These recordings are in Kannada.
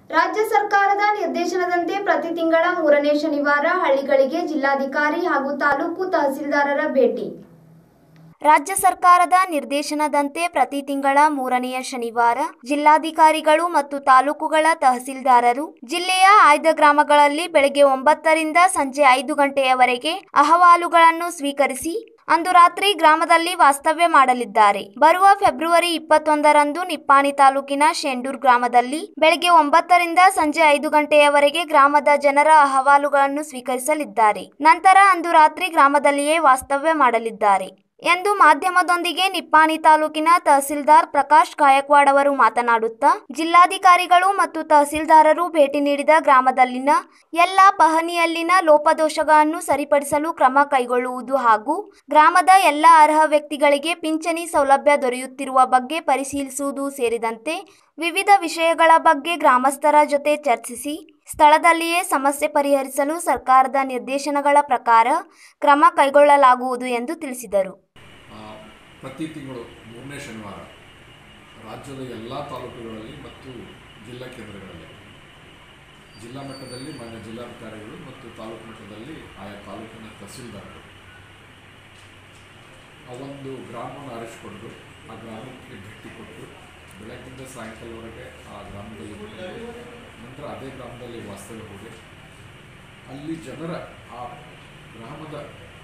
ರಾಜ್ಯ ಸರ್ಕಾರದ ನಿರ್ದೇಶನದಂತೆ ಪ್ರತಿ ತಿಂಗಳ 3ನೇ ಶನಿವಾರ ಹಳ್ಳಿಗಳಿಗೆ ಜಿಲ್ಲಾಧಿಕಾರಿ ಹಾಗೂ ತಾಲೂಕು ತಹಸೀಲ್ದಾರರ ಭೇಟಿ. ರಾಜ್ಯ ಸರ್ಕಾರದ ನಿರ್ದೇಶನದಂತೆ ಪ್ರತಿ ತಿಂಗಳ 3ನೇ ಶನಿವಾರ ಜಿಲ್ಲಾಧಿಕಾರಿಗಳು ಮತ್ತು ತಾಲೂಕುಗಳ ತಹಸೀಲ್ದಾರರು ಜಿಲ್ಲೆಯ ಆಯ್ದ ಗ್ರಾಮಗಳಲ್ಲಿ ಬೆಳಗ್ಗೆ 9 ರಿಂದ ಸಂಜೆ 5 ಗಂಟೆಯವರೆಗೆ ಅಹವಾಲುಗಳನ್ನು ಸ್ವೀಕರಿಸಿ ಅಂದು ರಾತ್ರಿ ಗ್ರಾಮದಲ್ಲಿ ವಾಸ್ತವ್ಯ ಮಾಡಲಿದ್ದಾರೆ. ಬರುವ ಫೆಬ್ರವರಿ 21ರಂದು ನಿಪ್ಪಾಣಿ ತಾಲೂಕಿನ ಶೆಂಡೂರ್ ಗ್ರಾಮದಲ್ಲಿ ಬೆಳಗ್ಗೆ 9 ರಿಂದ ಸಂಜೆ 5 ಗಂಟೆಯವರೆಗೆ ಗ್ರಾಮದ ಜನರ ಅಹವಾಲುಗಳನ್ನು ಸ್ವೀಕರಿಸಲಿದ್ದಾರೆ. ನಂತರ ಅಂದು ರಾತ್ರಿ ಗ್ರಾಮದಲ್ಲಿಯೇ ವಾಸ್ತವ್ಯ ಮಾಡಲಿದ್ದಾರೆ ಎಂದು ಮಾಧ್ಯಮದೊಂದಿಗೆ ನಿಪ್ಪಾಣಿ ತಾಲೂಕಿನ ತಹಸೀಲ್ದಾರ್ ಪ್ರಕಾಶ್ ಗಾಯಕ್ವಾಡ್ ಅವರು ಮಾತನಾಡುತ್ತಾ, ಜಿಲ್ಲಾಧಿಕಾರಿಗಳು ಮತ್ತು ತಹಸೀಲ್ದಾರರು ಭೇಟಿ ನೀಡಿದ ಗ್ರಾಮದಲ್ಲಿನ ಎಲ್ಲ ಪಹಣಿಯಲ್ಲಿನ ಲೋಪದೋಷಗಳನ್ನು ಸರಿಪಡಿಸಲು ಕ್ರಮ ಕೈಗೊಳ್ಳುವುದು ಹಾಗೂ ಗ್ರಾಮದ ಎಲ್ಲ ಅರ್ಹ ವ್ಯಕ್ತಿಗಳಿಗೆ ಪಿಂಚಣಿ ಸೌಲಭ್ಯ ದೊರೆಯುತ್ತಿರುವ ಬಗ್ಗೆ ಪರಿಶೀಲಿಸುವುದು ಸೇರಿದಂತೆ ವಿವಿಧ ವಿಷಯಗಳ ಬಗ್ಗೆ ಗ್ರಾಮಸ್ಥರ ಜೊತೆ ಚರ್ಚಿಸಿ ಸ್ಥಳದಲ್ಲಿಯೇ ಸಮಸ್ಯೆ ಪರಿಹರಿಸಲು ಸರ್ಕಾರದ ನಿರ್ದೇಶನಗಳ ಪ್ರಕಾರ ಕ್ರಮ ಕೈಗೊಳ್ಳಲಾಗುವುದು ಎಂದು ತಿಳಿಸಿದರು. ಪ್ರತಿ ತಿಂಗಳು 3ನೇ ಶನಿವಾರ ರಾಜ್ಯದ ಎಲ್ಲ ತಾಲೂಕುಗಳಲ್ಲಿ ಮತ್ತು ಜಿಲ್ಲಾ ಕೇಂದ್ರಗಳಲ್ಲಿ ಜಿಲ್ಲಾ ಮಟ್ಟದಲ್ಲಿ ಮಾನ್ಯ ಜಿಲ್ಲಾಧಿಕಾರಿಗಳು ಮತ್ತು ತಾಲೂಕು ಮಟ್ಟದಲ್ಲಿ ಆಯಾ ತಾಲೂಕಿನ ತಹಸೀಲ್ದಾರರು ಆ ಒಂದು ಗ್ರಾಮವನ್ನು ಆರಿಸಿಕೊಂಡು ಆ ಗ್ರಾಮಕ್ಕೆ ಭೇಟಿ ಕೊಟ್ಟು ಬೆಳಗ್ಗಿಂದ ಸಾಯಂಕಾಲವರೆಗೆ ಆ ಗ್ರಾಮದಲ್ಲಿ ನಂತರ ಅದೇ ಗ್ರಾಮದಲ್ಲಿ ವಾಸ್ತವ್ಯ ಹೋಗಿ ಅಲ್ಲಿ ಜನರ ಆ ಗ್ರಾಮದ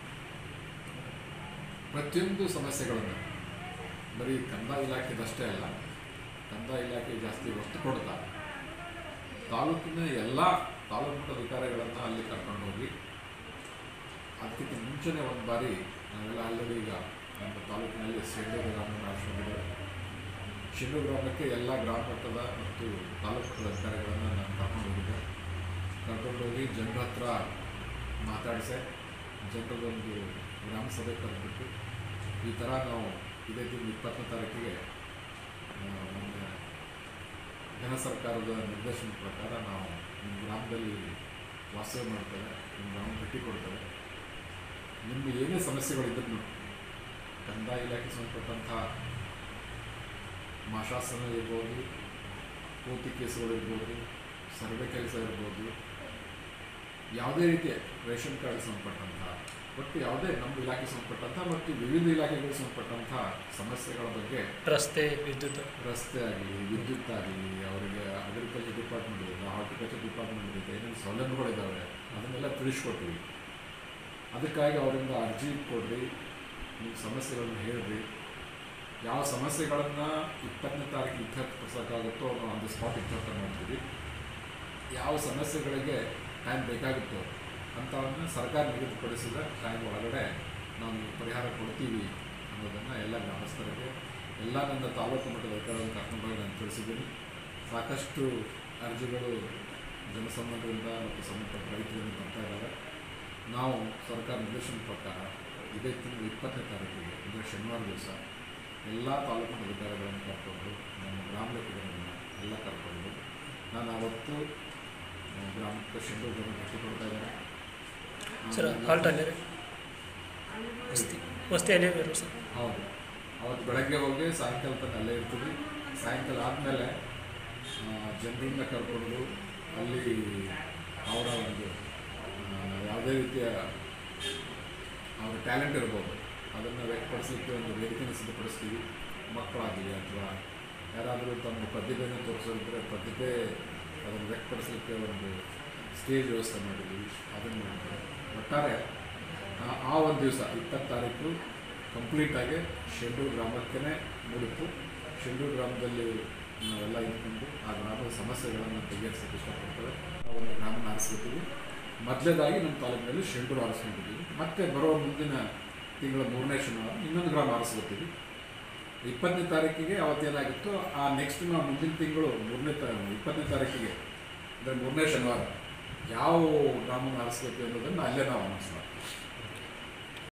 ಪ್ರತಿಯೊಂದು ಸಮಸ್ಯೆಗಳನ್ನು ಬರೀ ಕಂದಾಯ ಇಲಾಖೆದಷ್ಟೇ ಅಲ್ಲ, ಕಂದಾಯ ಇಲಾಖೆ ಜಾಸ್ತಿ ಒತ್ತು ಕೊಡ್ತಾ ತಾಲೂಕಿನ ಎಲ್ಲ ತಾಲೂಕು ಮಟ್ಟದ ಅಧಿಕಾರಿಗಳನ್ನು ಅಲ್ಲಿ ಕರ್ಕೊಂಡು ಹೋಗಿ ಅದಕ್ಕಿಂತ ಮುಂಚೆನೇ ಒಂದು ಬಾರಿ ನಾವೆಲ್ಲ ಆಲ್ರೆಡಿ ಈಗ ನಮ್ಮ ತಾಲೂಕಿನಲ್ಲಿ ಶೆಂಡೂರು ಗ್ರಾಮವನ್ನು ಆರಿಸಿಕೊಂಡಿದ್ದೇವೆ. ಶೆಂಡೂರು ಗ್ರಾಮಕ್ಕೆ ಎಲ್ಲ ಗ್ರಾಮ ಮಟ್ಟದ ಮತ್ತು ತಾಲೂಕು ಮಟ್ಟದ ಅಧಿಕಾರಿಗಳನ್ನು ನಾನು ಕರ್ಕೊಂಡೋಗಿ ಜನರ ಹತ್ರ ಮಾತಾಡಿಸೆ, ಜನರದೊಂದು ಗ್ರಾಮ ಸಭೆ ಕರೆದ್ಬಿಟ್ಟು ಈ ಥರ ನಾವು ಇದೇ ತಿಂಗಳು 20ನೇ ತಾರೀಕಿಗೆ ನಮ್ಮ ಜನ ಸರ್ಕಾರದ ನಿರ್ದೇಶನದ ಪ್ರಕಾರ ನಾವು ನಿಮ್ಮ ಗ್ರಾಮದಲ್ಲಿ ವಾಸ್ತವ್ಯ ಮಾಡ್ತೇವೆ, ನಿಮ್ಮ ಗ್ರಾಮ ಭೇಟಿ ಕೊಡ್ತೇವೆ. ನಿಮಗೆ ಏನೇ ಸಮಸ್ಯೆಗಳಿದ್ರೂ ಕಂದಾಯ ಇಲಾಖೆ ಸಂಬಂಧಪಟ್ಟಂಥ ಮಾಶಾಸನ ಇರ್ಬೋದು, ಕೋತಿ ಕೇಸುಗಳಿರ್ಬೋದು, ಸರ್ವೆ ಕೆಲಸ ಇರ್ಬೋದು, ಯಾವುದೇ ರೀತಿಯ ರೇಷನ್ ಕಾರ್ಡ್ ಸಂಬಂಧಪಟ್ಟಂಥ ಒಟ್ಟು ಯಾವುದೇ ನಮ್ಮ ಇಲಾಖೆ ಸಂಬಂಧಪಟ್ಟಂಥ ಮತ್ತು ವಿವಿಧ ಇಲಾಖೆಗಳಿಗೆ ಸಂಬಂಧಪಟ್ಟಂಥ ಸಮಸ್ಯೆಗಳ ಬಗ್ಗೆ ರಸ್ತೆ ಆಗಲಿ, ವಿದ್ಯುತ್ ಆಗಲಿ, ಅವರಿಗೆ ಅಗ್ರಿಕಲ್ಚರ್ ಡಿಪಾರ್ಟ್ಮೆಂಟ್ ಇದೆ, ಹಾರ್ಟಿಕಲ್ಚರ್ ಡಿಪಾರ್ಟ್ಮೆಂಟ್ ಇದೆ, ಏನೇನು ಸೌಲಭ್ಯಗಳಿದ್ದಾವೆ ಅದನ್ನೆಲ್ಲ ತಿಳಿಸ್ಕೊಟ್ವಿ. ಅದಕ್ಕಾಗಿ ಅವರಿಂದ ಅರ್ಜಿ ಕೊಡ್ರಿ, ನಿಮ್ಮ ಸಮಸ್ಯೆಗಳನ್ನು ಹೇಳ್ರಿ, ಯಾವ ಸಮಸ್ಯೆಗಳನ್ನು 20ನೇ ತಾರೀಕು ಇತ್ಯರ್ಥಪಡಿಸೋಕ್ಕಾಗುತ್ತೋ ನಾವು ಆನ್ ದಿ ಸ್ಪಾಟ್ ಇತ್ಯರ್ಥ ಮಾಡ್ತೀವಿ, ಯಾವ ಸಮಸ್ಯೆಗಳಿಗೆ ಟೈಮ್ ಬೇಕಾಗುತ್ತೋ ಅಂಥವನ್ನು ಸರ್ಕಾರ ನಿಗದಿಪಡಿಸಿದ ಟೈಮ್ ಒಳಗಡೆ ನಾವು ಪರಿಹಾರ ಕೊಡ್ತೀವಿ ಅನ್ನೋದನ್ನು ಎಲ್ಲ ಗ್ರಾಮಸ್ಥರಿಗೆ ಎಲ್ಲ ನನ್ನ ತಾಲೂಕು ಮಟ್ಟದ ಅಧಿಕಾರಿಗಳನ್ನು ಕರ್ಕೊಂಡೋಗಿ ನಾನು ತಿಳಿಸಿದ್ದೀನಿ. ಸಾಕಷ್ಟು ಅರ್ಜಿಗಳು ಜನಸಂಬಂಧದಿಂದ ಮತ್ತು ಸಂಬಂಧಪಟ್ಟ ರೈತರಿಂದ ಬರ್ತಾ ಇದ್ದಾರೆ. ನಾವು ಸರ್ಕಾರ ನಿರ್ದೇಶನ ಪ್ರಕಾರ ಇದೇ ತಿಂಗಳು 20ನೇ ತಾರೀಕಿಗೆ ಅಂದರೆ ಶನಿವಾರ ದಿವಸ ಎಲ್ಲ ತಾಲೂಕು ಮಟ್ಟದ ಅಧಿಕಾರಿಗಳನ್ನು ಕರ್ಕೊಂಡು ನಮ್ಮ ಗ್ರಾಮ ಲೆಕ್ಕಗಳನ್ನು ಎಲ್ಲ ಕರ್ಕೊಂಡು ನಾನು ಅವತ್ತು ಗ್ರಾಮಕ್ಕೆ ಶೆಂಡೂರು ಗ್ರಾಮ ಭೇಟಿ ಕೊಡ್ತಾ ಇದ್ದಾರೆ. ಹೌದು, ಅವತ್ತು ಬೆಳಗ್ಗೆ ಹೋಗಿ ಸಾಯಂಕಾಲ ತನಕ ಅಲ್ಲೇ ಇರ್ತೀವಿ. ಸಾಯಂಕಾಲ ಆದಮೇಲೆ ಜನರನ್ನ ಕರ್ಕೊಂಡು ಅಲ್ಲಿ ಅವರ ಒಂದು ಯಾವುದೇ ರೀತಿಯ ಅವರ ಟ್ಯಾಲೆಂಟ್ ಇರ್ಬೋದು ಅದನ್ನು ವ್ಯಕ್ತಪಡಿಸಲಿಕ್ಕೆ ಒಂದು ವೇದಿಕೆಯನ್ನು ಸಿದ್ಧಪಡಿಸ್ತೀವಿ. ಮಕ್ಕಳಾಗಲಿ ಅಥವಾ ಯಾರಾದರೂ ತಮ್ಮ ಪ್ರತಿಭೆಯನ್ನು ತೋರಿಸೋದಿದ್ದರೆ ಪ್ರತಿಭೆ ಅದನ್ನು ವ್ಯಕ್ತಪಡಿಸಲಿಕ್ಕೆ ಒಂದು ಸ್ಟೇಜ್ ವ್ಯವಸ್ಥೆ ಮಾಡಿದ್ದೀವಿ. ಅದನ್ನು ಒಟ್ಟಾರೆ ಆ ಒಂದು ದಿವಸ 20 ತಾರೀಕು ಕಂಪ್ಲೀಟಾಗಿ ಶೆಂಡೂರು ಗ್ರಾಮಕ್ಕೇ ಮುಡಿತು. ಶೆಂಡೂರು ಗ್ರಾಮದಲ್ಲಿ ನಾವೆಲ್ಲ ಇಟ್ಕೊಂಡು ಆ ಗ್ರಾಮದ ಸಮಸ್ಯೆಗಳನ್ನು ಬಗೆಹರಿಸೋಕ್ಕೆ ಇಷ್ಟಪಡ್ತೇವೆ. ನಾವು ಒಂದು ಗ್ರಾಮನ ಆರಿಸ್ಕೊತೀವಿ. ಮೊದಲೇದಾಗಿ ನಮ್ಮ ತಾಲೂಕಿನಲ್ಲಿ ಶೆಂಡೂರು ಆರಿಸ್ಕೊಂಡಿದ್ದೀವಿ. ಮತ್ತು ಬರುವ ಮುಂದಿನ ತಿಂಗಳ 3ನೇ ಶನಿವಾರ ಇನ್ನೊಂದು ಗ್ರಾಮ ಆರಿಸ್ಕೊತೀವಿ. 20ನೇ ತಾರೀಕಿಗೆ ಅವತ್ತೇನಾಗಿತ್ತು ಆ ನೆಕ್ಸ್ಟ್ ನಾವು ಮುಂದಿನ ತಿಂಗಳು 20ನೇ ತಾರೀಕಿಗೆ ಅಂದರೆ 3ನೇ ಶನಿವಾರ ಯಾವ ಗ್ರಾಮವನ್ನು ಆರಿಸ್ಬೇಕು ಅನ್ನೋದನ್ನು ಅಲ್ಲೇ ನಾವು ಅನೌನ್ಸ್ ಮಾಡ್ತೀವಿ.